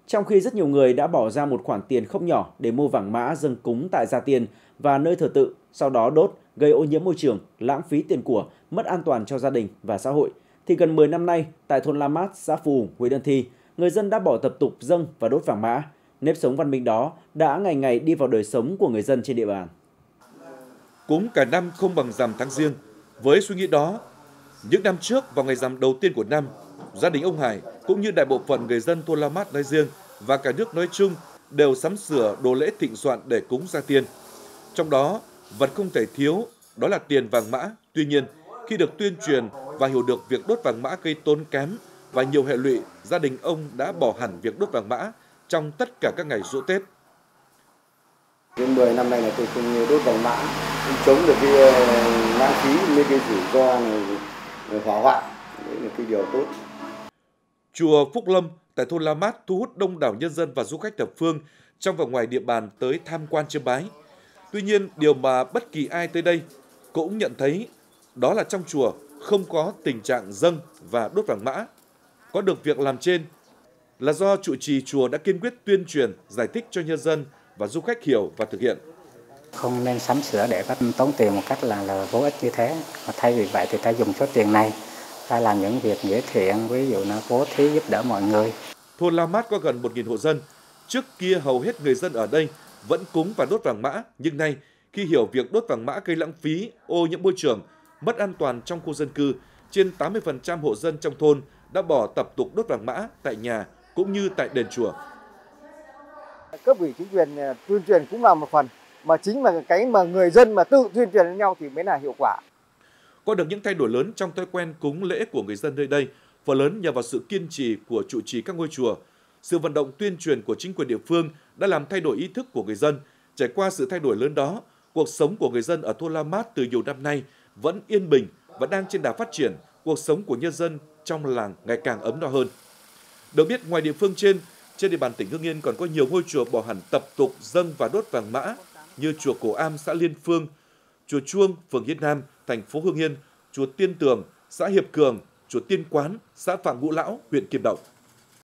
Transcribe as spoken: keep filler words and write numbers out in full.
Trong khi rất nhiều người đã bỏ ra một khoản tiền không nhỏ để mua vàng mã dâng cúng tại gia tiên và nơi thờ tự, sau đó đốt, gây ô nhiễm môi trường, lãng phí tiền của, mất an toàn cho gia đình và xã hội, thì gần mười năm nay, tại thôn La Mát, xã Phù Hùng, huyện Ân Thi, người dân đã bỏ tập tục dâng và đốt vàng mã. Nếp sống văn minh đó đã ngày ngày đi vào đời sống của người dân trên địa bàn. Cúng cả năm không bằng rằm tháng Giêng. Với suy nghĩ đó, những năm trước vào ngày rằm đầu tiên của năm, gia đình ông Hải cũng như đại bộ phận người dân thôn La Mát nói riêng và cả nước nói chung đều sắm sửa đồ lễ thịnh soạn để cúng gia tiên. Trong đó, vật không thể thiếu đó là tiền vàng mã. Tuy nhiên, khi được tuyên truyền và hiểu được việc đốt vàng mã gây tốn kém và nhiều hệ lụy, gia đình ông đã bỏ hẳn việc đốt vàng mã trong tất cả các ngày giỗ Tết. Đến mười năm nay là tôi không đốt vàng mã, không chống được cái lãng phí, mấy cái rủi ro này, hỏa hoạn, đấy là cái điều tốt. Chùa Phúc Lâm tại thôn La Mát thu hút đông đảo nhân dân và du khách thập phương trong và ngoài địa bàn tới tham quan chiêm bái. Tuy nhiên, điều mà bất kỳ ai tới đây cũng nhận thấy đó là trong chùa không có tình trạng dâng và đốt vàng mã. Có được việc làm trên là do trụ trì chùa đã kiên quyết tuyên truyền, giải thích cho nhân dân và du khách hiểu và thực hiện. Không nên sắm sửa để có tốn tiền một cách là, là vô ích như thế. Mà thay vì vậy thì ta dùng số tiền này ta làm những việc nghĩa thiện, ví dụ là bố thí giúp đỡ mọi người. Thôn La Mát có gần một nghìn hộ dân. Trước kia hầu hết người dân ở đây vẫn cúng và đốt vàng mã, nhưng nay khi hiểu việc đốt vàng mã gây lãng phí, ô nhiễm môi trường, mất an toàn trong khu dân cư, trên tám mươi phần trăm hộ dân trong thôn đã bỏ tập tục đốt vàng mã tại nhà cũng như tại đền chùa. Cấp ủy chính quyền tuyên truyền cũng là một phần, mà chính là cái mà người dân mà tự tuyên truyền với nhau thì mới là hiệu quả. Có được những thay đổi lớn trong thói quen cúng lễ của người dân nơi đây, phần lớn nhờ vào sự kiên trì của trụ trì các ngôi chùa. Sự vận động tuyên truyền của chính quyền địa phương đã làm thay đổi ý thức của người dân. Trải qua sự thay đổi lớn đó, cuộc sống của người dân ở thôn La Mát từ nhiều năm nay vẫn yên bình và đang trên đà phát triển. Cuộc sống của nhân dân trong làng ngày càng ấm no hơn. Được biết, ngoài địa phương trên, trên địa bàn tỉnh Hưng Yên còn có nhiều ngôi chùa bỏ hẳn tập tục dâng và đốt vàng mã như chùa Cổ Am, xã Liên Phương, chùa Chuông, phường Yên Nam, thành phố Hưng Yên, chùa Tiên Tường, xã Hiệp Cường, chùa Tiên Quán, xã Phạm Ngũ Lão, huyện Kim Động.